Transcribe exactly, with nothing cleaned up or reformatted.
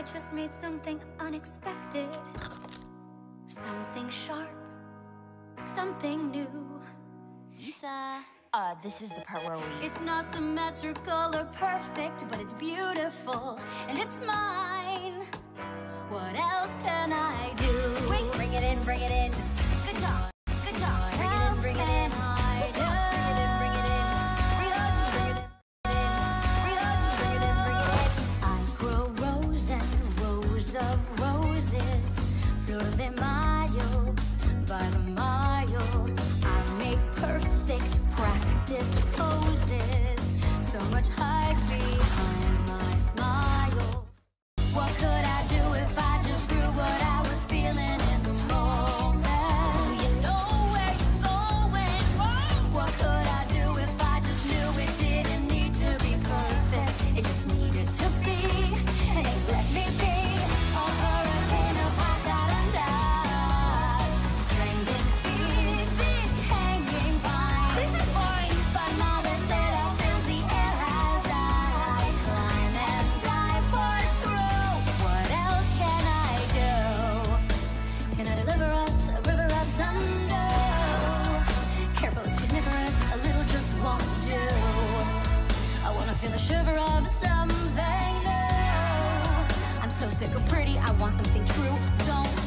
just made something unexpected. Something sharp, something new. Lisa, uh, this is the part where we... It's not symmetrical or perfect, but it's beautiful, and it's mine. What else can I do? Wait, bring it in, bring it in. Guitar, guitar, Bring it in, bring it in. I do? Bring it in, bring it in. Bring it in, bring it in. Bring it in, bring it in. I grow rows and rows of roses, fleur de mayo by the mile. I make perfect practiced poses, so much hides behind my smile. What could I do if I just grew what I was feeling in the moment? Do you know where you're going wrong? What could I do if I just knew it didn't need to be perfect? It just needed to be, and it let me be. A hurricane of hot dot strangling feet, hanging vines. This is fine, but now they said I fill the air as I climb and I push through. What else can I do? Can I deliver us a river of thunder? Careful, it's carnivorous, a little just won't do. I wanna feel the shiver of something new. I'm so sick of pretty, I want something true. Don't